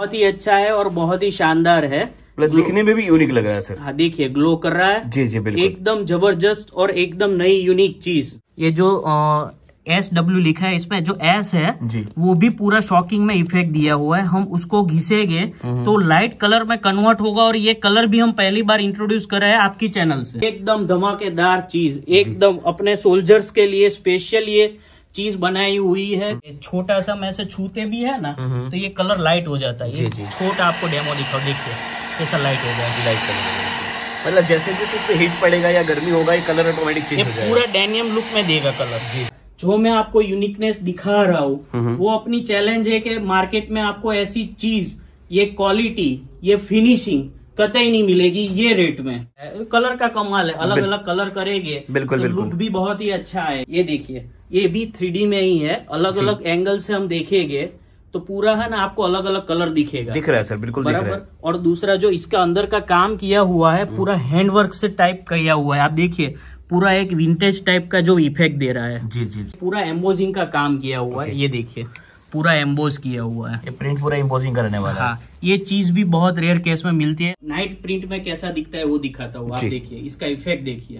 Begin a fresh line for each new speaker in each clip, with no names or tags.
बहुत ही अच्छा है और बहुत ही शानदार है,
प्लस दिखने में भी यूनिक लग रहा है सर।
हाँ देखिए ग्लो कर रहा है।
जी जी बिल्कुल,
एकदम जबरदस्त और एकदम नई यूनिक चीज। ये जो SW लिखा है इसमें, जो S है
जी,
वो भी पूरा शॉकिंग में इफेक्ट दिया हुआ है। हम उसको घिसेंगे तो लाइट कलर में कन्वर्ट होगा, और ये कलर भी हम पहली बार इंट्रोड्यूस कर रहे हैं आपकी चैनल से। एकदम धमाकेदार चीज, एकदम अपने सोल्जर्स के लिए स्पेशल ये चीज बनाई हुई है। छोटा सा में से छूते भी है ना तो ये कलर लाइट हो जाता है। ये छोटा आपको डेमो दिखाओ, देखिए कैसा लाइट हो जाएगा।
लाइट कलर मतलब जैसे जैसे इस पे हीट पड़ेगा या गर्मी होगा ये कलर ऑटोमेटिक चेंज हो जाएगा।
पूरा डेनियम लुक में देगा कलर। जी, जो मैं आपको यूनिकनेस दिखा रहा हूँ वो अपनी चैलेंज है कि मार्केट में आपको ऐसी चीज, ये क्वालिटी, ये फिनिशिंग कतई नहीं मिलेगी ये रेट में। कलर का कमाल है, अलग अलग कलर करेंगे
बिल्कुल,
तो लुक भी बहुत ही अच्छा है। ये देखिए, ये भी 3D में ही है, अलग अलग एंगल से हम देखेंगे तो पूरा है ना आपको अलग अलग कलर दिखेगा।
दिख रहा है सर, बिल्कुल दिख रहा है।
और दूसरा जो इसका अंदर का काम किया हुआ है पूरा हैंडवर्क से टाइप किया हुआ है। आप देखिए पूरा एक विंटेज टाइप का जो इफेक्ट दे रहा है।
जी जी,
पूरा एम्बोजिंग का काम किया हुआ है। ये देखिए पूरा एम्बोज किया हुआ है,
ये प्रिंट पूरा एम्बोजिंग करने वाला है।
हाँ, ये चीज भी बहुत रेयर केस में मिलती है। नाइट प्रिंट में कैसा दिखता है वो दिखाता हूँ। आप देखिए इसका इफेक्ट देखिए,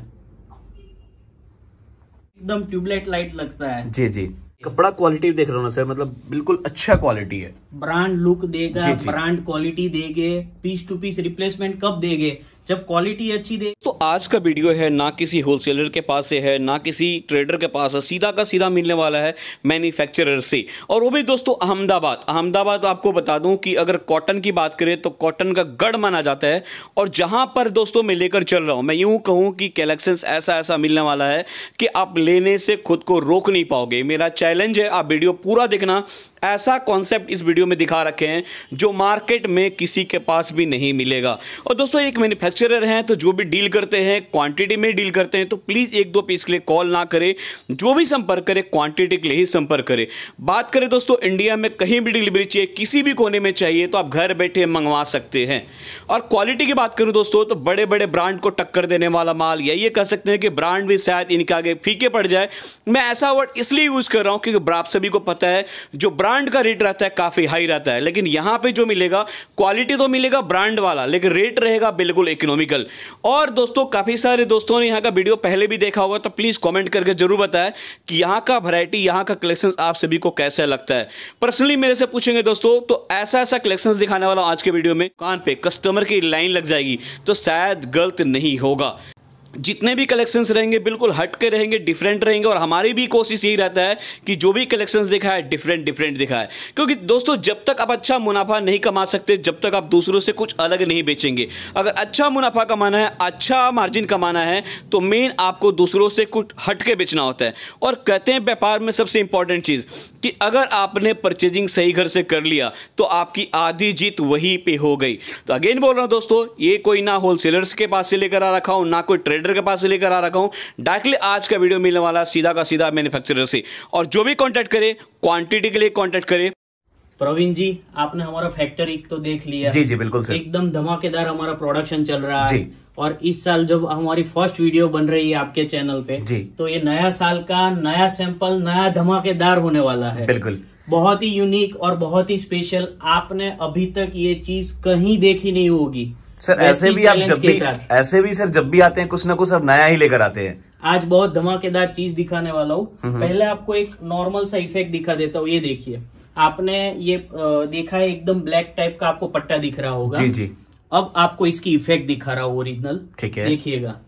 एकदम ट्यूबलाइट लाइट लगता है।
जी जी, कपड़ा क्वालिटी देख रहा हूँ ना सर, मतलब बिल्कुल अच्छा क्वालिटी है।
ब्रांड लुक देगा, ब्रांड क्वालिटी देंगे। पीस टू पीस रिप्लेसमेंट कब देंगे? जब क्वालिटी अच्छी दे।
तो आज का वीडियो है ना किसी होलसेलर के पास से है, ना किसी ट्रेडर के पास है, सीधा का सीधा मिलने वाला है मैन्युफैक्चरर से, और वो भी दोस्तों अहमदाबाद। आपको बता दूं कि अगर कॉटन की बात करें तो कॉटन का गढ़ माना जाता है, और जहां पर दोस्तों मैं लेकर चल रहा हूं, मैं यूं कहूं कि कलेक्शंस ऐसा मिलने वाला है कि आप लेने से खुद को रोक नहीं पाओगे। मेरा चैलेंज है आप वीडियो पूरा देखना। ऐसा कॉन्सेप्ट इस वीडियो में दिखा रखे हैं जो मार्केट में किसी के पास भी नहीं मिलेगा। और दोस्तों एक मैन्युफैक्चरर हैं तो जो भी डील करते हैं क्वांटिटी में डील करते हैं, तो प्लीज 1-2 पीस के लिए कॉल ना करें, जो भी संपर्क करे क्वांटिटी के लिए ही संपर्क करें। बात करें दोस्तों इंडिया में कहीं भी डिलीवरी चाहिए, किसी भी कोने में चाहिए तो आप घर बैठे मंगवा सकते हैं। और क्वालिटी की बात करूं दोस्तों तो बड़े बड़े ब्रांड को टक्कर देने वाला माल, या ये कह सकते हैं कि ब्रांड भी शायद इनके आगे फीके पड़ जाए। मैं ऐसा वर्ड इसलिए यूज कर रहा हूं क्योंकि आप सभी को पता है जो ब्रांड का रेट रहता है काफी हाई रहता है, लेकिन यहां पे जो मिलेगा क्वालिटी तो मिलेगा ब्रांड वाला, लेकिन रेट रहेगा बिल्कुल इकोनॉमिकल। और दोस्तों काफी सारे दोस्तों ने यहां का वीडियो पहले भी देखा होगा, तो प्लीज कमेंट करके जरूर बताएं कि यहां का वैरायटी, यहां का कलेक्शन आप सभी को कैसा लगता है। पर्सनली मेरे से पूछेंगे दोस्तों तो ऐसा कलेक्शन दिखाने वाला आज के वीडियो में, कान पे कस्टमर की लाइन लग जाएगी तो शायद गलत नहीं होगा। जितने भी कलेक्शंस रहेंगे बिल्कुल हट के रहेंगे, डिफरेंट रहेंगे, और हमारी भी कोशिश यही रहता है कि जो भी कलेक्शंस दिखाए डिफरेंट दिखाए। क्योंकि दोस्तों जब तक आप अच्छा मुनाफा नहीं कमा सकते, जब तक आप दूसरों से कुछ अलग नहीं बेचेंगे। अगर अच्छा मुनाफा कमाना है, अच्छा मार्जिन कमाना है, तो मेन आपको दूसरों से कुछ हट के बेचना होता है। और कहते हैं व्यापार में सबसे इंपॉर्टेंट चीज कि अगर आपने परचेजिंग सही घर से कर लिया तो आपकी आधी जीत वहीं पे हो गई। तो अगेन बोल रहा हूं दोस्तों, ये कोई ना होलसेलर्स के पास से लेकर आ रखा हूं, ना कोई ट्रेडर के पास से लेकर आ रखा हूं, डायरेक्टली आज का वीडियो मिलने वाला सीधा का सीधा मैन्युफैक्चरर से। और जो भी कांटेक्ट करे क्वांटिटी के लिए कांटेक्ट करे।
प्रवीण जी, आपने हमारा फैक्ट्री तो देख लिया।
जी जी बिल्कुल सर,
एकदम धमाकेदार हमारा प्रोडक्शन चल रहा है।
जी।
और इस साल जब हमारी फर्स्ट वीडियो बन रही है आपके चैनल पे
जी,
तो ये नया साल का नया सैंपल, नया धमाकेदार होने वाला है।
बिल्कुल
बहुत ही यूनिक और बहुत ही स्पेशल। आपने अभी तक ये चीज कहीं देखी नहीं होगी
सर। ऐसे भी आप जब भी आते हैं कुछ ना कुछ अब नया ही लेकर आते हैं।
आज बहुत धमाकेदार चीज दिखाने वाला हूँ। पहले आपको एक नॉर्मल सा इफेक्ट दिखा देता हूँ। ये देखिए, आपने ये देखा है एकदम ब्लैक टाइप का आपको पट्टा दिख रहा होगा।
जी जी,
अब आपको इसकी इफेक्ट दिखा रहा हूँ ओरिजिनल।
ठीक है,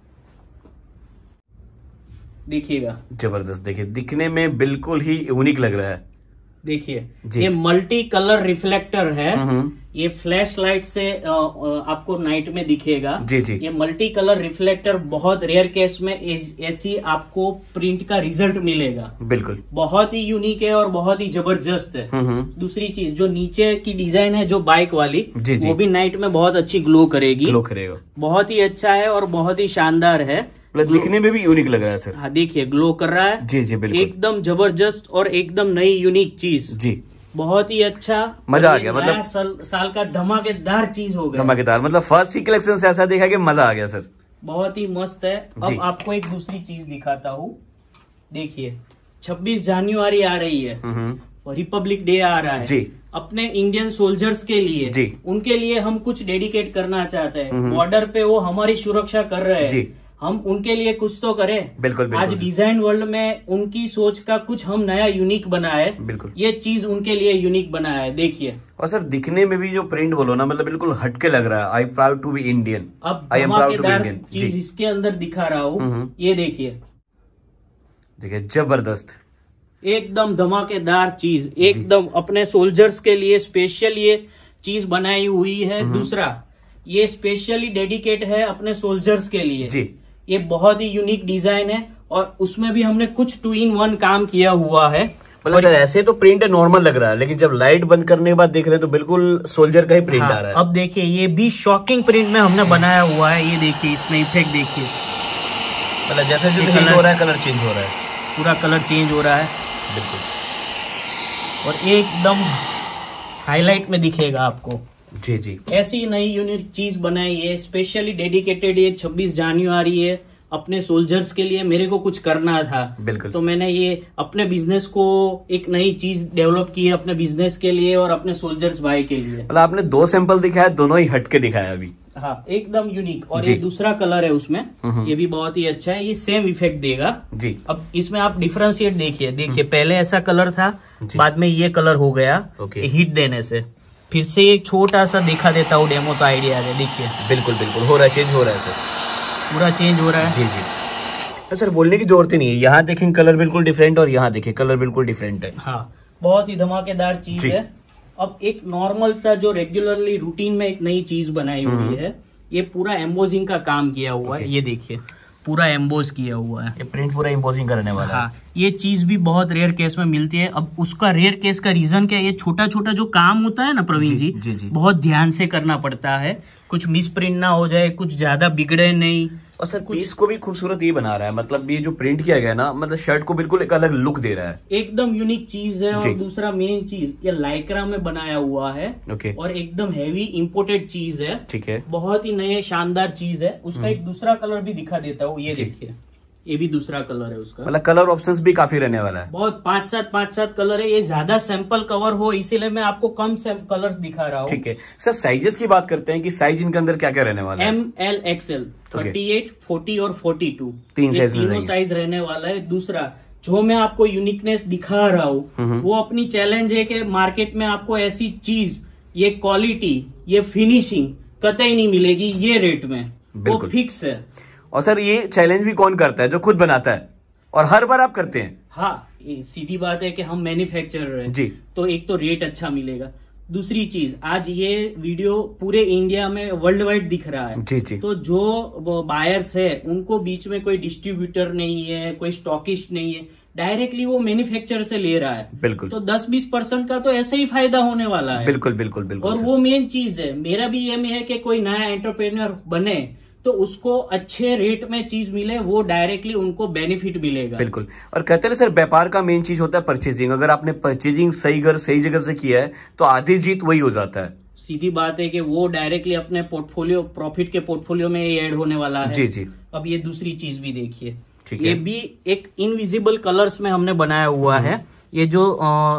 देखिएगा
जबरदस्त। देखिए दिखने में बिल्कुल ही यूनिक लग रहा है।
देखिए ये मल्टी कलर रिफ्लेक्टर है। ये फ्लैश लाइट से आपको नाइट में दिखेगा।
जी जी,
ये मल्टी कलर रिफ्लेक्टर बहुत रेयर केस में ऐसी आपको प्रिंट का रिजल्ट मिलेगा।
बिल्कुल
बहुत ही यूनिक है और बहुत ही जबरदस्त है। दूसरी चीज, जो नीचे की डिजाइन है जो बाइक वाली, वो भी नाइट में बहुत अच्छी ग्लो करेगी। बहुत ही अच्छा है और बहुत ही शानदार है,
प्लस दिखने में भी यूनिक लग रहा है सर।
हाँ देखिए ग्लो कर रहा है।
जी जी बिल्कुल,
एकदम जबरदस्त और एकदम नई यूनिक चीज।
जी,
बहुत ही अच्छा,
मजा आ गया। मतलब
साल का धमाकेदार चीज हो गया।
धमाकेदार मतलब फर्स्ट ही कलेक्शन से ऐसा देखा कि मजा आ गया सर।
बहुत ही मस्त है। अब आपको एक दूसरी चीज दिखाता हूँ। देखिए 26 जनवरी आ रही है रिपब्लिक डे आ रहा है
जी,
अपने इंडियन सोल्जर्स के लिए
जी,
उनके लिए हम कुछ डेडिकेट करना चाहते हैं। बॉर्डर पे वो हमारी सुरक्षा कर रहे हैं
जी,
हम उनके लिए कुछ तो करें।
बिल्कुल
आज डिजाइन वर्ल्ड में उनकी सोच का कुछ हम नया यूनिक बनाए,
बिल्कुल
ये चीज उनके लिए यूनिक बनाया है। देखिए,
और सर दिखने में भी जो प्रिंट बोलो ना, मतलब बिल्कुल हटके लग रहा है। I proud to be Indian,
अब
I am proud to be
धमाकेदार
इंडियन
चीज इसके अंदर दिखा रहा हूँ, ये देखिए,
देखिए जबरदस्त,
एकदम धमाकेदार चीज, एकदम अपने सोल्जर्स के लिए स्पेशल ये चीज बनाई हुई है। दूसरा, ये स्पेशली डेडिकेट है अपने सोल्जर्स के लिए
जी।
ये बहुत ही यूनिक डिजाइन है और उसमें भी हमने कुछ 2-in-1 काम किया हुआ है।
मतलब सर ऐसे तो प्रिंट नॉर्मल लग रहा है, लेकिन जब लाइट बंद करने के बाद देख रहे हैं तो बिल्कुल सोल्जर का ही प्रिंट आ रहा है।
अब देखिए, ये भी शॉकिंग प्रिंट में हमने बनाया हुआ है। ये देखिए, इसमें इफेक्ट देखिए,
मतलब जैसे जो कलर हो रहा है, कलर चेंज हो रहा है,
पूरा कलर चेंज हो रहा है
बिल्कुल,
और एकदम हाईलाइट में दिखेगा आपको।
जी जी,
ऐसी नई यूनिक चीज बनाई है, स्पेशली डेडिकेटेड। ये 26 जनवरी है, अपने सोल्जर्स के लिए मेरे को कुछ करना था,
बिल्कुल,
तो मैंने ये अपने बिजनेस को एक नई चीज डेवलप की है अपने बिजनेस के लिए और अपने सोल्जर्स भाई के लिए।
मतलब आपने 2 सैंपल दिखाया, दोनों ही हटके दिखाया अभी।
हाँ, एकदम यूनिक। और ये दूसरा कलर है उसमें, ये भी बहुत ही अच्छा है, ये सेम इफेक्ट देगा
जी।
अब इसमें आप डिफरेंशिएट देखिए, पहले ऐसा कलर था, बाद में ये कलर हो गया हीट देने से। फिर से एक छोटा सा दिखा देता हूँ डेमो, तो आइडिया है। देखिए,
बिल्कुल बिल्कुल हो रहा है, चेंज हो रहा है सर,
पूरा चेंज हो रहा है।
जी जी। तो सर बोलने की जरूरत ही नहीं है, यहाँ देखें कलर बिल्कुल डिफरेंट और यहाँ देखें कलर बिल्कुल डिफरेंट है।
हाँ, बहुत ही धमाकेदार चीज है। अब एक नॉर्मल सा जो रेगुलरली रूटीन में एक नई चीज बनाई हुई है, ये पूरा एम्बोजिंग का काम किया हुआ है। ये देखिए, पूरा एम्बोज किया हुआ है,
ये प्रिंट पूरा एम्बोजिंग करने वाला है।
हाँ, ये चीज भी बहुत रेयर केस में मिलती है। अब उसका रेयर केस का रीजन क्या है, ये छोटा छोटा जो काम होता है ना प्रवीण जी, बहुत ध्यान से करना पड़ता है, कुछ मिस प्रिंट ना हो जाए, कुछ ज्यादा बिगड़े नहीं।
और सर पीस को भी खूबसूरत ये बना रहा है, मतलब ये जो प्रिंट किया गया ना, मतलब शर्ट को बिल्कुल एक अलग लुक दे रहा है,
एकदम यूनिक चीज है। और दूसरा मेन चीज, ये लाइक्रा में बनाया हुआ है, और एकदम हैवी इंपोर्टेड चीज है, ठीक है, बहुत ही नए शानदार चीज है। उसका एक दूसरा कलर भी दिखा देता हूँ, ये देखिए, ये भी दूसरा कलर है उसका।
मतलब कलर ऑप्शंस भी काफी रहने वाला है,
बहुत 5-7 कलर है। ये ज्यादा सैंपल कवर हो, इसीलिए मैं आपको कम कलर्स दिखा रहा हूँ।
ठीक है सर, साइजेस की बात करते हैं कि साइज इनके अंदर क्या क्या रहने वाला है।
ML XL 38, 40 और 42
तीनों
साइज रहने वाला है। दूसरा, जो मैं आपको यूनिकनेस दिखा रहा हूँ, वो अपनी चैलेंज है कि मार्केट में आपको ऐसी चीज, ये क्वालिटी, ये फिनिशिंग कतई नहीं मिलेगी ये रेट में, वो फिक्स है।
और सर ये चैलेंज भी कौन करता है, जो खुद बनाता है, और हर बार आप करते हैं।
हाँ, सीधी बात है कि हम मैन्युफैक्चरर हैं जी, तो एक तो रेट अच्छा मिलेगा। दूसरी चीज, आज ये वीडियो पूरे इंडिया में वर्ल्ड वाइड दिख रहा है जी जी, तो जो बायर्स है उनको बीच में कोई डिस्ट्रीब्यूटर नहीं है, कोई स्टॉकिस्ट नहीं है, डायरेक्टली वो मैन्युफैक्चरर से ले रहा है। बिल्कुल, तो 10-20% का तो ऐसे ही फायदा होने वाला है। बिल्कुल बिल्कुल बिल्कुल। और वो मेन चीज है, मेरा भी एम है कि कोई नया एंटरप्रेन्योर बने तो उसको अच्छे रेट में चीज मिले, वो डायरेक्टली उनको बेनिफिट मिलेगा। बिल्कुल, और कहते हैं सर व्यापार का मेन चीज होता है परचेजिंग। अगर आपने परचेजिंग सही जगह से किया है तो आधी जीत वही हो जाता है। सीधी बात है कि वो डायरेक्टली अपने पोर्टफोलियो, प्रॉफिट के पोर्टफोलियो में ऐड होने वाला है। जी जी। अब ये दूसरी चीज भी देखिए, ये भी एक इनविजिबल कलर्स में हमने बनाया हुआ है। ये जो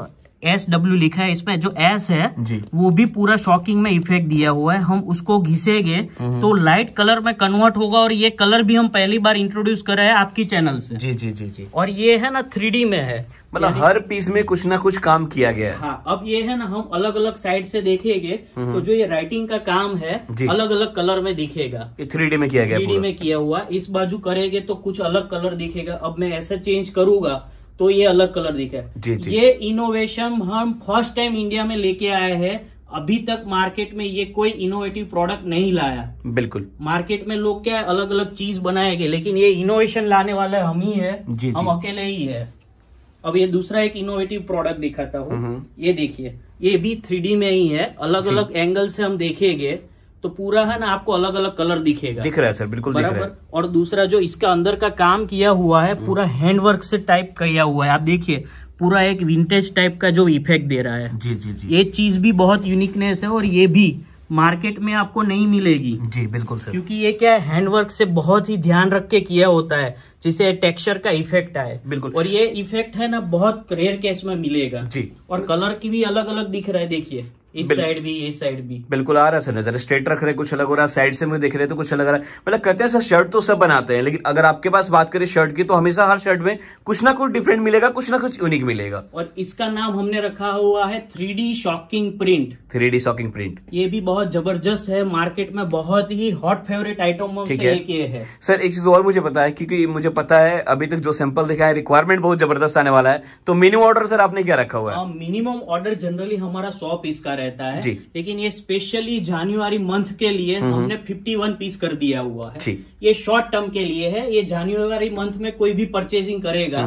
SW लिखा है, इसमें जो S है जी, वो भी पूरा शॉकिंग में इफेक्ट दिया हुआ है। हम उसको घिसेंगे तो लाइट कलर में कन्वर्ट होगा, और ये कलर भी हम पहली बार इंट्रोड्यूस कर रहे हैं आपकी चैनल से। जी जी जी जी। और ये है ना 3D में है, मतलब हर पीस में कुछ ना कुछ काम किया गया है। हाँ, अब ये है ना, हम अलग अलग साइड से देखेंगे तो जो ये राइटिंग का काम है अलग अलग कलर में दिखेगा। 3D में किया गया, 3D में किया हुआ। इस बाजू करेंगे तो कुछ अलग कलर दिखेगा। अब मैं ऐसा चेंज करूंगा तो ये अलग कलर दिखे। ये इनोवेशन हम फर्स्ट टाइम इंडिया में लेके आए हैं। अभी तक मार्केट में ये कोई इनोवेटिव प्रोडक्ट नहीं लाया। बिल्कुल, मार्केट में लोग क्या अलग अलग चीज बनाएंगे, लेकिन ये इनोवेशन लाने वाले हम ही है, हम अकेले ही है। अब ये दूसरा एक इनोवेटिव प्रोडक्ट दिखाता हूँ, ये देखिए, ये भी 3D में ही है। अलग अलग एंगल से हम देखेंगे तो पूरा है ना आपको अलग अलग कलर दिखेगा। दिख रहा है सर, बिल्कुल दिख रहा है। और दूसरा जो इसका अंदर का काम किया हुआ है, पूरा हैंडवर्क से टाइप किया हुआ है। आप देखिए, पूरा एक विंटेज टाइप का जो इफेक्ट दे रहा है। जी जी जी। ये चीज भी बहुत यूनिकनेस है, और ये भी मार्केट में आपको नहीं मिलेगी।
जी बिल्कुल सर,
क्योंकि ये क्या है, हैंडवर्क से बहुत ही ध्यान रख के किया होता है, जिससे टेक्सचर का इफेक्ट आए।
बिल्कुल।
और ये इफेक्ट है ना, बहुत रेयर केस में मिलेगा
जी।
और कलर की भी अलग अलग दिख रहा है, देखिए इस साइड भी, इस साइड भी
बिल्कुल आ रहा है सर नजर। स्ट्रेट रख रहे कुछ अलग हो रहा है, साइड से मुझे देख रहे हैं तो कुछ अलग आ रहा है। मतलब कहते हैं सर शर्ट तो सब बनाते हैं, लेकिन अगर आपके पास बात करें शर्ट की तो हमेशा हर शर्ट में कुछ ना कुछ डिफरेंट मिलेगा, कुछ ना कुछ यूनिक मिलेगा।
और इसका नाम हमने रखा हुआ है 3D shocking print.
3D shocking print,
ये भी बहुत जबरदस्त है, मार्केट में बहुत ही हॉट फेवरेट आइटम से एक ये है।
सर एक चीज और मुझे पता है, क्योंकि मुझे पता है अभी तक जो सैंपल दिखा है रिक्वायरमेंट बहुत जबरदस्त आने वाला है, तो मिनिमम ऑर्डर सर आपने क्या रखा हुआ है?
मिनिमम ऑर्डर जनरली हमारा 100 पीस का रहता है
जी।
लेकिन ये स्पेशली जनवरी मंथ के लिए हमने 51 पीस कर दिया हुआ है।
ठीक।
ये शॉर्ट टर्म के लिए है, ये जनवरी मंथ में कोई भी परचेजिंग करेगा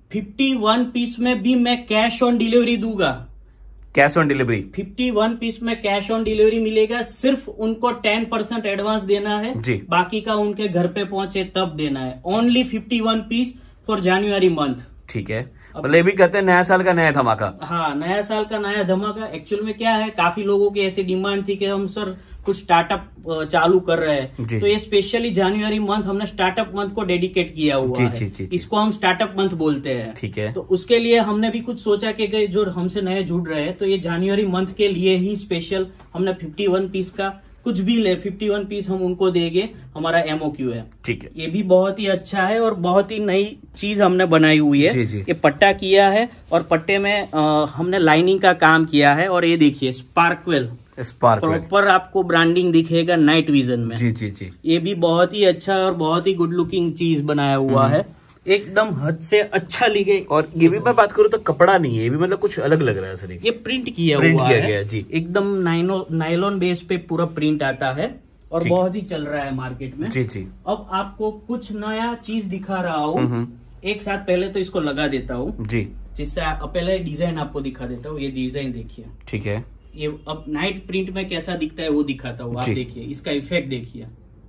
51 पीस में भी मैं कैश ऑन डिलीवरी दूंगा।
कैश ऑन डिलीवरी
51 पीस में कैश ऑन डिलीवरी मिलेगा, सिर्फ उनको 10% एडवांस देना है
जी।
बाकी का उनके घर पे पहुंचे तब देना है। Only 51 piece for January month.
ठीक है, मतलब ये भी कहते हैं नया साल का नया धमाका।
हाँ, नया साल का नया धमाका। एक्चुअल में क्या है, काफी लोगों की ऐसी डिमांड थी कि हम सर कुछ स्टार्टअप चालू कर रहे हैं, तो ये स्पेशली जनवरी मंथ हमने स्टार्टअप मंथ को डेडिकेट किया हुआ
जी,
है।
जी, जी, जी।
इसको हम स्टार्टअप मंथ बोलते हैं।
ठीक है।
तो उसके लिए हमने भी कुछ सोचा कि जो हमसे नए जुड़ रहे हैं तो ये जनवरी मंथ के लिए ही स्पेशल हमने 51 पीस का कुछ भी ले 51 पीस हम उनको देंगे, हमारा MOQ है।
ठीक है।
ये भी बहुत ही अच्छा है और बहुत ही नई चीज हमने बनाई हुई है।
जी, जी।
ये पट्टा किया है और पट्टे में हमने लाइनिंग का काम किया है। और ये देखिए स्पार्कवेल प्रॉपर आपको ब्रांडिंग दिखेगा नाइट विजन में।
जी जी जी।
ये भी बहुत ही अच्छा और बहुत ही गुड लुकिंग चीज बनाया हुआ है, एकदम हद से अच्छा लिखे।
और ये भी मैं बात करूँ तो कपड़ा नहीं है, ये भी मतलब कुछ अलग लग रहा है सर।
ये प्रिंट किया
गया
है
गया जी।
एकदम नायलॉन बेस पे पूरा प्रिंट आता है और बहुत ही चल रहा है मार्केट में।
जी जी।
अब आपको कुछ नया चीज दिखा रहा हूँ, एक साथ पहले तो इसको लगा देता हूँ
जी,
जिससे पहले डिजाइन आपको दिखा देता हूँ। ये डिजाइन देखिए,
ठीक है।
ये अब नाइट प्रिंट में कैसा दिखता है वो दिखाता हूँ। आप देखिए इसका इफेक्ट देखिए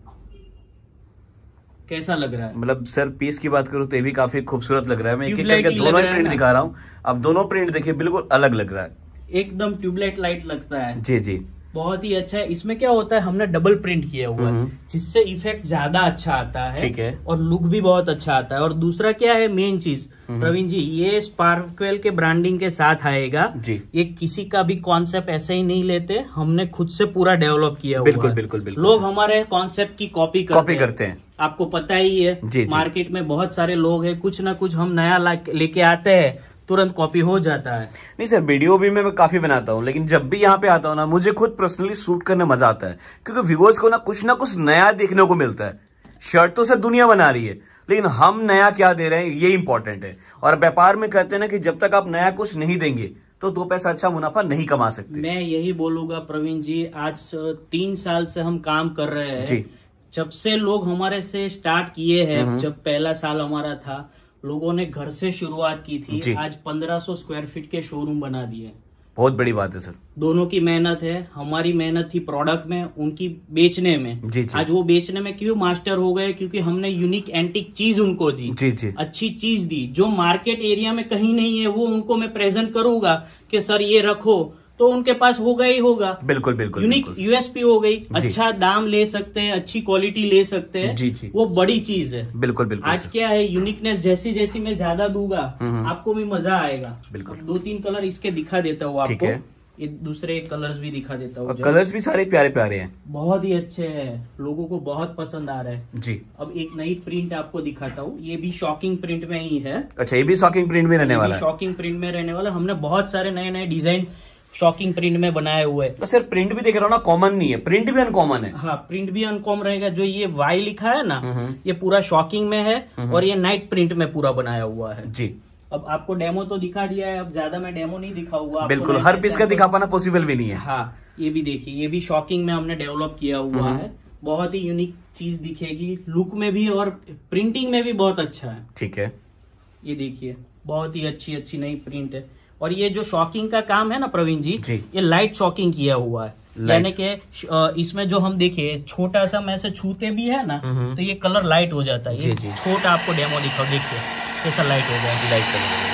कैसा लग रहा है।
मतलब सर पीस की बात करूँ तो ये भी काफी खूबसूरत लग रहा है। मैं एक एक करके दोनों प्रिंट दिखा रहा हूँ, अब दोनों प्रिंट देखिए बिल्कुल अलग लग रहा है,
एकदम ट्यूबलाइट लाइट लगता है।
जी जी।
बहुत ही अच्छा है। इसमें क्या होता है, हमने डबल प्रिंट किया हुआ है जिससे इफेक्ट ज्यादा अच्छा आता है।
ठीक है।
और लुक भी बहुत अच्छा आता है। और दूसरा क्या है मेन चीज प्रवीण जी, ये स्पार्कवेल के ब्रांडिंग के साथ आएगा
जी।
ये किसी का भी कॉन्सेप्ट ऐसे ही नहीं लेते, हमने खुद से पूरा डेवलप किया हुआ है।
बिल्कुल बिल्कुल बिल्कुल।
लोग हमारे कॉन्सेप्ट की कॉपी करते हैं। आपको पता ही है
जी,
मार्केट में बहुत सारे लोग हैं, कुछ ना कुछ हम नया लेके आते हैं तुरंत कॉपी हो जाता है।
नहीं सर, वीडियो भी मैं काफी बनाता हूँ, लेकिन जब भी यहाँ पे आता हूँ ना मुझे खुद पर्सनली शूट करने मजा आता है, क्योंकि व्यूअर्स को ना कुछ नया देखने को मिलता है। शर्ट तो सर दुनिया बना रही है, लेकिन हम नया क्या दे रहे हैं ये इंपॉर्टेंट है। और व्यापार में कहते हैं ना कि जब तक आप नया कुछ नहीं देंगे तो 2 पैसा अच्छा मुनाफा नहीं कमा सकते।
मैं यही बोलूंगा प्रवीण जी, आज 3 साल से हम काम कर रहे हैं
जी।
जब से लोग हमारे से स्टार्ट किए हैं, जब पहला साल हमारा था, लोगों ने घर से शुरुआत की थी, आज 1500 स्क्वायर फीट के शोरूम बना दिए।
बहुत बड़ी बात है सर।
दोनों की मेहनत है, हमारी मेहनत थी प्रोडक्ट में, उनकी बेचने में।
जी जी।
आज वो बेचने में क्यों मास्टर हो गए, क्योंकि हमने यूनिक एंटीक चीज उनको दी।
जी जी।
अच्छी चीज दी जो मार्केट एरिया में कहीं नहीं है, वो उनको मैं प्रेजेंट करूंगा कि सर ये रखो, तो उनके पास होगा ही होगा।
बिल्कुल बिल्कुल।
यूनिक USP हो गई, अच्छा दाम ले सकते हैं, अच्छी क्वालिटी ले सकते हैं।
जी जी।
वो बड़ी चीज है।
बिल्कुल बिल्कुल।
आज क्या है, यूनिकनेस जैसी जैसी मैं ज्यादा दूंगा आपको भी मजा आएगा।
बिल्कुल।
2-3 कलर इसके दिखा देता हूँ आपको।
है।
ये दूसरे कलर्स भी दिखा देता हूँ।
कलर्स भी सारे प्यारे प्यारे हैं,
बहुत ही अच्छे हैं, लोगों को बहुत पसंद आ रहा है
जी।
अब एक नई प्रिंट आपको दिखाता हूँ, ये भी शॉकिंग प्रिंट में ही है।
अच्छा, ये भी शॉकिंग प्रिंट में रहने वाला है।
शॉकिंग प्रिंट में रहने वाला। हमने बहुत सारे नए नए डिजाइन शॉकिंग प्रिंट में बनाए हुए हैं।
तो सर प्रिंट भी देख रहा हूँ ना, कॉमन नहीं है, प्रिंट भी अनकॉमन है।
हाँ, प्रिंट भी अनकॉमन रहेगा। जो ये वाई लिखा है ना, ये पूरा शॉकिंग में है और ये नाइट प्रिंट में पूरा बनाया हुआ है
जी।
अब आपको डेमो तो दिखा दिया है, अब ज्यादा मैं डेमो नहीं दिखाऊंगा।
बिल्कुल, हर पीस का दिखा पाना पॉसिबल भी नहीं है।
हाँ, ये भी देखिए, ये भी शॉकिंग में हमने डेवलप किया हुआ है। बहुत ही यूनिक चीज दिखेगी, लुक में भी और प्रिंटिंग में भी बहुत अच्छा है।
ठीक है।
ये देखिए, बहुत ही अच्छी अच्छी नई प्रिंट है। और ये जो शॉकिंग का काम है ना प्रवीण जी, ये लाइट शॉकिंग किया हुआ है। यानी कि इसमें जो हम देखिए छोटा सा में से छूते भी है ना, तो ये कलर लाइट हो जाता है। ये छोटा आपको डेमो दिखाओ, देखिए कैसा लाइट हो गया।
लाइट कलर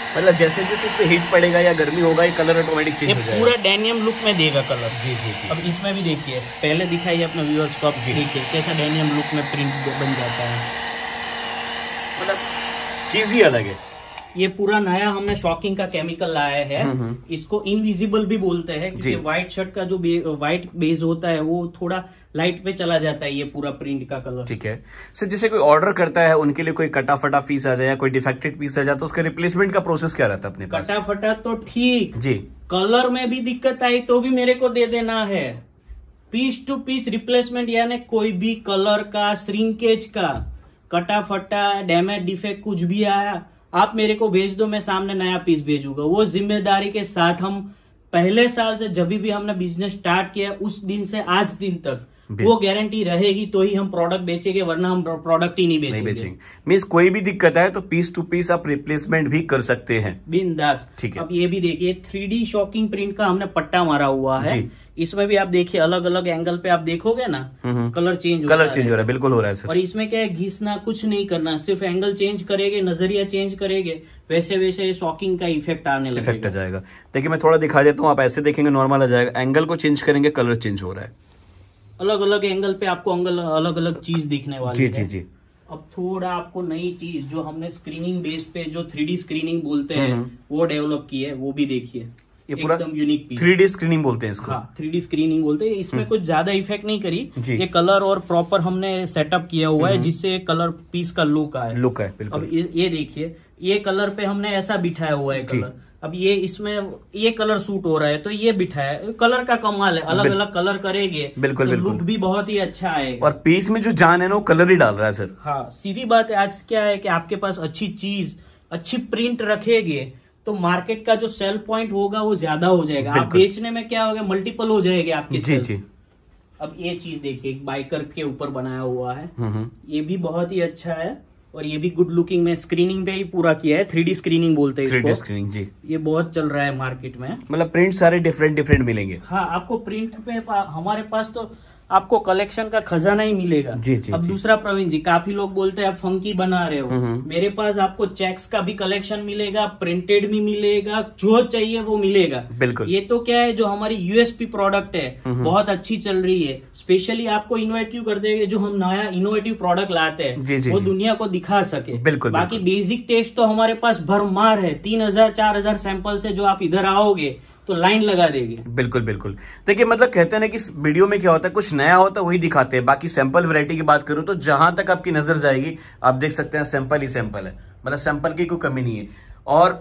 मतलब जैसे जैसे इस पे हीट पड़ेगा या गर्मी होगा ये कलर ऑटोमेटिक चेंज
ये
हो जाएगा।
पूरा डेनियम लुक में देगा कलर।
जी जी जी।
अब इसमें भी देखिए, पहले दिखाइए अपने व्यूअर्स को, अब देखिए कैसा डेनियम लुक में प्रिंट बन जाता है।
मतलब चीज ही अलग है।
ये पूरा नया हमने शॉकिंग का केमिकल लाया है, इसको इनविजिबल भी बोलते हैं क्योंकि व्हाइट शर्ट का जो व्हाइट बेस होता है वो थोड़ा लाइट पे चला जाता है ये पूरा प्रिंट का कलर।
ठीक है सर, जैसे कोई ऑर्डर करता है उनके लिए कोई कटा फटा पीस आ जाए या कोई डिफेक्टेड पीस आ जाए तो उसका रिप्लेसमेंट का प्रोसेस क्या रहता है अपने पास?
कटा फटा तो ठीक
जी,
कलर में भी दिक्कत आई तो भी मेरे को दे देना है। पीस टू पीस रिप्लेसमेंट, यानी कोई भी कलर का, श्रिंकेज का, कटा फटा, डैमेज, डिफेक्ट कुछ भी आया आप मेरे को भेज दो, मैं सामने नया पीस भेजूंगा। वो जिम्मेदारी के साथ हम पहले साल से जब भी हमने बिजनेस स्टार्ट किया उस दिन से आज दिन तक वो गारंटी रहेगी तो ही हम प्रोडक्ट बेचेंगे, वरना हम प्रोडक्ट ही नहीं बेचेंगे।
मींस कोई भी दिक्कत है तो पीस टू पीस आप रिप्लेसमेंट भी कर सकते हैं
बिंदास।
ठीक है।
अब ये भी देखिए 3D शॉकिंग प्रिंट का हमने पट्टा मारा हुआ है। इसमें भी आप देखिए अलग अलग एंगल पे आप देखोगे ना कलर चेंज हो रहा है।
बिल्कुल हो रहा है सर।
और इसमें क्या है, घिसना कुछ नहीं करना, सिर्फ एंगल चेंज करेंगे, नजरिया चेंज करेंगे, वैसे वैसे शॉकिंग का इफेक्ट आने लगेगा।
इफेक्ट आ जाएगा। देखिए मैं थोड़ा दिखा देता हूँ, आप ऐसे देखेंगे नॉर्मल आ जाएगा, एंगल को चेंज करेंगे कलर चेंज हो रहा है।
अलग अलग एंगल पे आपको अलग अलग चीज दिखने वाली है।
जी जी।
अब थोड़ा आपको नई चीज जो हमने स्क्रीनिंग बेस पे जो 3D स्क्रीनिंग बोलते हैं वो डेवलप की है, वो भी देखिए।
ये पूरा
एकदम यूनिक पीस,
3D स्क्रीनिंग बोलते हैं इसको।
हाँ 3D स्क्रीनिंग बोलते हैं। इसमें कुछ ज्यादा इफेक्ट नहीं करी, ये कलर और प्रॉपर हमने सेटअप किया हुआ है जिससे कलर पीस का लुक आए।
लुक है बिल्कुल।
अब ये देखिए, ये कलर पे हमने ऐसा बिठाया हुआ है कलर। अब ये इसमें ये कलर सूट हो रहा है तो ये बिठाया, कलर का कमाल है। अलग अलग कलर करेंगे
बिल्कुल
तो
बिल्कुल
लुक भी बहुत ही अच्छा आएगा।
और पीस में जो जान है ना वो कलर ही डाल रहा है सर।
हाँ सीधी बात है। आज क्या है कि आपके पास अच्छी चीज, अच्छी प्रिंट रखेंगे तो मार्केट का जो सेल पॉइंट होगा वो ज्यादा हो जाएगा। आप बेचने में क्या होगा, मल्टीपल हो जाएंगे आपके सेल।
जी।
अब ये चीज देखिए, एक बाइकर के ऊपर बनाया हुआ है, ये भी बहुत ही अच्छा है और ये भी गुड लुकिंग में स्क्रीनिंग पे ही पूरा किया है। 3D स्क्रीनिंग बोलते हैं इसको।
3D स्क्रीनिंग जी।
ये बहुत चल रहा है मार्केट में।
मतलब प्रिंट सारे डिफरेंट मिलेंगे।
हाँ आपको प्रिंट पे हमारे पास तो आपको कलेक्शन का खजाना ही मिलेगा।
जी।
अब दूसरा प्रवीण जी, काफी लोग बोलते हैं आप फंकी बना रहे हो, मेरे पास आपको चेक्स का भी कलेक्शन मिलेगा, प्रिंटेड भी मिलेगा, जो चाहिए वो मिलेगा।
बिल्कुल।
ये तो क्या है, जो हमारी यूएसपी प्रोडक्ट है बहुत अच्छी चल रही है। स्पेशली आपको इन्वाइट क्यों कर देंगे, जो हम नया इनोवेटिव प्रोडक्ट लाते हैं वो दुनिया को दिखा सके।
बिल्कुल।
बाकी बेसिक टेस्ट तो हमारे पास भरमार है। 3000-4000 सैंपल से जो आप इधर आओगे तो लाइन लगा देंगे। बिल्कुल।
देखिए मतलब कहते हैं ना कि इस वीडियो में क्या होता है, कुछ नया होता है वही दिखाते हैं। बाकी सैंपल वैरायटी की बात करूं तो जहां तक आपकी नजर जाएगी आप देख सकते हैं सैंपल ही सैंपल है। मतलब सैंपल की कोई कमी नहीं है और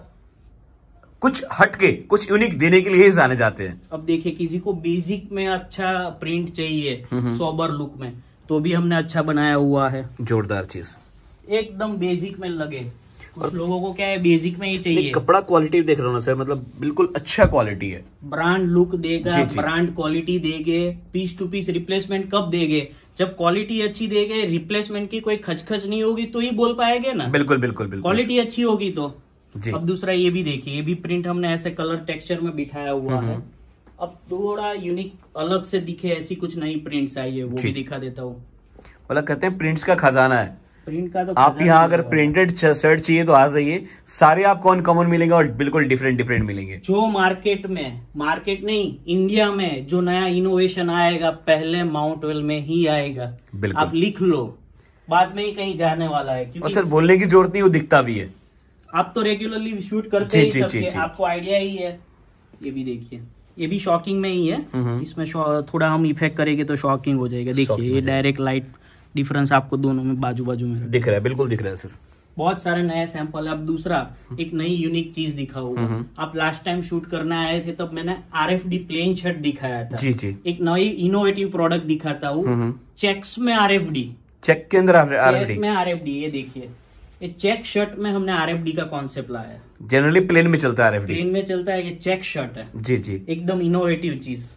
कुछ हटके, कुछ यूनिक देने के लिए ही जाने जाते हैं।
अब देखिए, किसी को बेसिक में अच्छा प्रिंट चाहिए, सोबर लुक में, तो भी हमने अच्छा बनाया हुआ है।
जोरदार चीज,
एकदम बेसिक में लगे। कुछ लोगों को क्या है, बेसिक में ही चाहिए।
कपड़ा क्वालिटी देख रहा हूँ ना सर, मतलब बिल्कुल अच्छा क्वालिटी है।
ब्रांड लुक देगा, ब्रांड क्वालिटी देंगे। पीस टू पीस रिप्लेसमेंट कब देंगे, जब क्वालिटी अच्छी देंगे, रिप्लेसमेंट की कोई खचखच नहीं होगी तो ही बोल पाएंगे ना।
बिल्कुल।
क्वालिटी अच्छी होगी तो। अब दूसरा ये भी देखिए, ये भी प्रिंट हमने ऐसे कलर टेक्सचर में बिठाया हुआ है। अब थोड़ा यूनिक अलग से दिखे ऐसी कुछ नई प्रिंट्स आई है, वो भी दिखा देता हूँ।
मतलब कहते हैं प्रिंट्स का खजाना है।
प्रिंट का तो
आप यहाँ अगर प्रिंटेड शर्ट चाहिए तो आ जाइए, सारे आपको अनकॉमन मिलेंगे और बिल्कुल डिफरेंट मिलेंगे।
जो मार्केट नहीं, इंडिया में जो नया इनोवेशन आएगा पहले माउंट वेल में ही आएगा। आप लिख लो, बाद में ही कहीं जाने वाला है। क्योंकि
और सर बोलने की जरूरत नहीं, वो दिखता भी है।
आप तो रेगुलरली शूट करते ही सबके, आपको आइडिया ही है। ये भी देखिए, ये भी शॉकिंग में ही है। इसमें थोड़ा हम इफेक्ट करेंगे तो शॉकिंग हो जाएगा। देखिए ये डायरेक्ट लाइट डिफरेंस आपको दोनों में बाजू में
दिख रहा है, बिल्कुल दिख रहा है सर।
बहुत सारे नए सैंपल है। अब दूसरा एक नई यूनिक चीज दिखाऊंगा। आप लास्ट टाइम शूट करने आए थे तब मैंने RFD प्लेन शर्ट दिखाया था।
जी।
एक नई इनोवेटिव प्रोडक्ट दिखाता हूँ, चेक्स में RFD।
चेक के अंदर RFD
में RFD, ये देखिए, ये चेक शर्ट में हमने RFD का कॉन्सेप्ट लाया है।
जनरली प्लेन में चलता है RFD।
प्लेन में चलता है, ये चेक शर्ट है।
जी। एकदम
इनोवेटिव चीज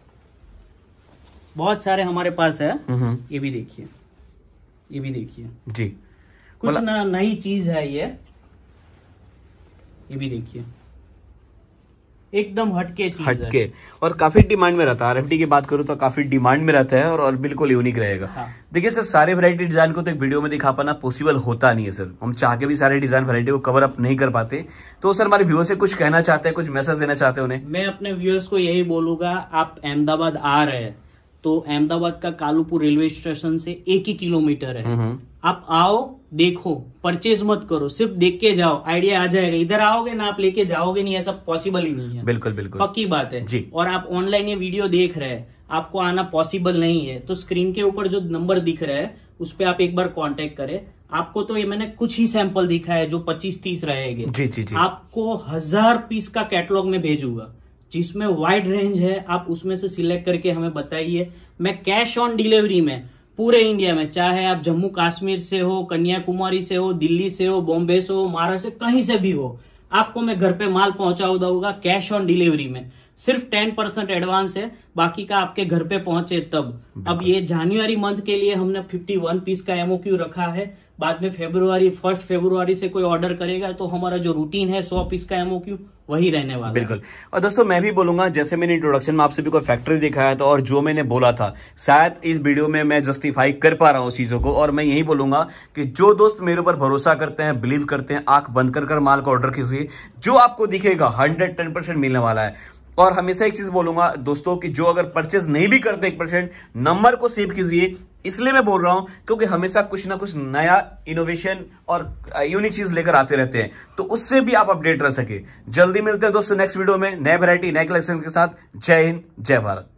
बहुत सारे हमारे पास है। ये भी देखिए, ये भी देखिए
जी,
कुछ नई चीज है ये भी देखिए। एकदम हटके चीज है।
हटके और काफी डिमांड में रहता है। RMD की बात करूं तो काफी डिमांड में रहता है और बिल्कुल यूनिक रहेगा।
हाँ।
देखिए सर, सारे वैरायटी डिजाइन को तो एक वीडियो में दिखा पाना पॉसिबल होता नहीं है सर। हम चाह के भी सारे डिजाइन वैरायटी को कवर अप नहीं कर पाते। तो सर हमारे व्यूअर्स से कुछ कहना चाहते हैं, कुछ मैसेज देना चाहते हैं उन्हें?
मैं अपने व्यूअर्स को यही बोलूंगा, आप अहमदाबाद आ रहे हैं तो अहमदाबाद का कालूपुर रेलवे स्टेशन से 1 ही किलोमीटर है। आप आओ, देखो, परचेज मत करो, सिर्फ देख के जाओ, आइडिया आ जाएगा। इधर आओगे ना आप लेके जाओगे नहीं, ऐसा पॉसिबल ही नहीं है।
बिल्कुल बिल्कुल
पक्की बात है
जी।
और आप ऑनलाइन ये वीडियो देख रहे हैं, आपको आना पॉसिबल नहीं है तो स्क्रीन के ऊपर जो नंबर दिख रहा है उस पर आप एक बार कांटेक्ट करें। आपको तो ये मैंने कुछ ही सैंपल दिखा है जो 25-30 रहेंगे।
जी जी जी।
आपको 1000 पीस का कैटलॉग में भेजूंगा जिसमें वाइड रेंज है, आप उसमें से सिलेक्ट करके हमें बताइए। मैं कैश ऑन डिलीवरी में पूरे इंडिया में, चाहे आप जम्मू कश्मीर से हो, कन्याकुमारी से हो, दिल्ली से हो, बॉम्बे से हो, महाराष्ट्र से, कहीं से भी हो, आपको मैं घर पे माल पहुंचा दूंगा कैश ऑन डिलीवरी में। सिर्फ 10% एडवांस है, बाकी का आपके घर पे पहुंचे तब। अब ये जनवरी मंथ के लिए हमने 51 पीस का MOQ रखा है। बाद में 1 फरवरी से कोई ऑर्डर करेगा तो हमारा जो रूटीन है 100 पीस का MOQ वही रहने वाला है।
बिल्कुल। और दोस्तों मैं भी बोलूंगा, जैसे मैंने इंट्रोडक्शन में आपसे भी कोई फैक्ट्री दिखाया था और जो मैंने बोला था, शायद इस वीडियो में मैं जस्टिफाई कर पा रहा हूं चीजों को। और मैं यही बोलूंगा कि जो दोस्त मेरे ऊपर भरोसा करते हैं, बिलीव करते हैं, आंख बंद कर माल का ऑर्डर कीजिए। जो आपको दिखेगा 110% मिलने वाला है। और हमेशा एक चीज बोलूंगा दोस्तों कि जो अगर परचेज नहीं भी करते 1%, नंबर को सेव कीजिए। इसलिए मैं बोल रहा हूं क्योंकि हमेशा कुछ ना कुछ नया इनोवेशन और यूनिक चीज लेकर आते रहते हैं, तो उससे भी आप अपडेट रह सके। जल्दी मिलते हैं दोस्तों नेक्स्ट वीडियो में नए वैरायटी, नए कलेक्शन के साथ। जय हिंद, जय भारत।